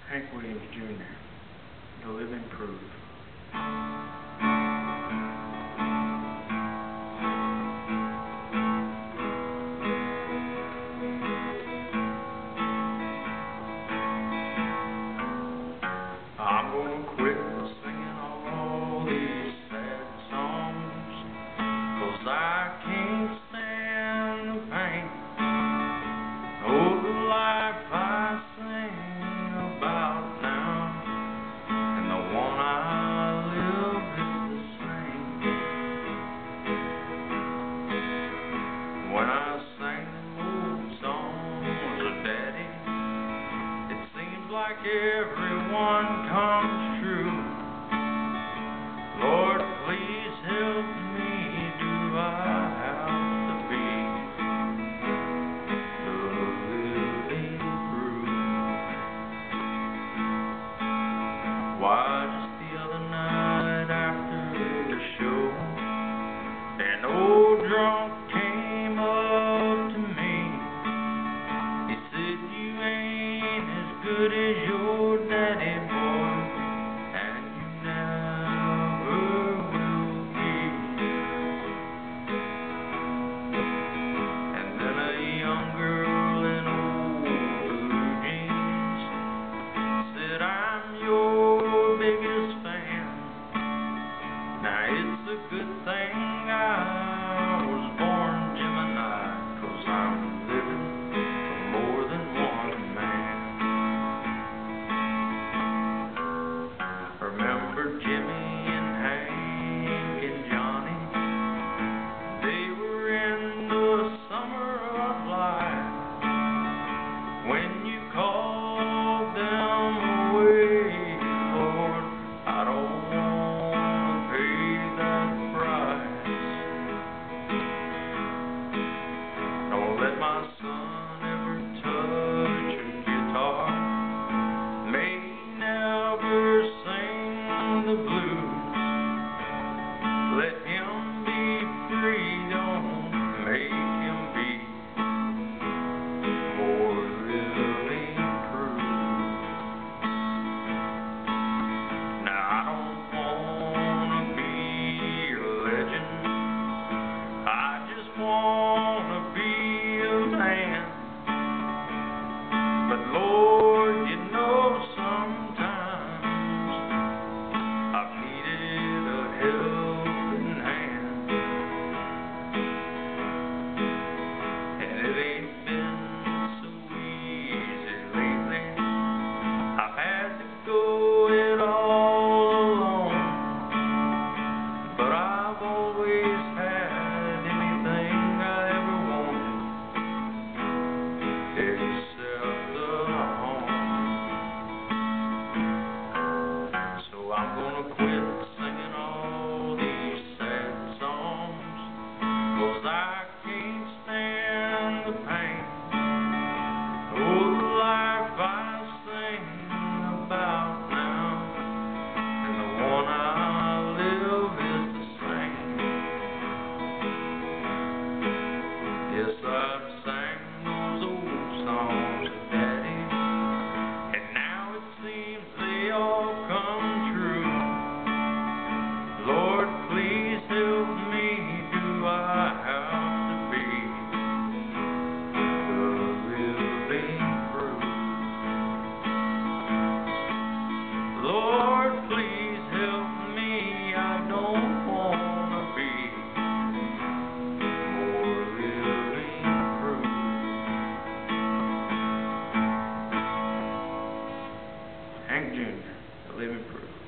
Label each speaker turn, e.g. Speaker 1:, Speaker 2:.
Speaker 1: Hank Williams Jr., The Living Proof. I'm gonna quit singing all these sad songs, 'cause I can't stand the pain. Oh, the life I sing about now, and the one I live is the same. When I sing old songs of Daddy, it seems like everyone comes true. Lord, please help me. Do I have to be the living proof? Why, just the other night after the show, an old drunk came up to me. He said, "You ain't as good as your daddy, boy, and you never will be." And then a young girl in old blue jeans said, "I'm your biggest fan." Now it's a good thing I was born Gemini, 'cause I'm living for more than one man. Remember Jimmy and Hank and Johnny? They were in the summer of life. When you called them away, Lord, I don't want to pay that price. Don't let my son ever touch a guitar. May he never sing the blues. Let him be free, don't make him be more living proof. Now I don't wanna be a legend, I just wanna be a man. But Lord, you know sometimes I've needed a helping hand. And it ain't been so easy lately. I've had to go it all alone, but I've always had anything I ever wanted, except a home. So I'm gonna quit singing all these sad songs, 'cause I can't stand the pain. Oh, the life I sing about now, and the one I live is the same. Yes, I've sang those old songs of Daddy, and now it seems they all come true. Lord, please help me. Do I have to be the living proof? Lord, please help me. I don't wanna be more living proof. Hank Jr., The Living Proof.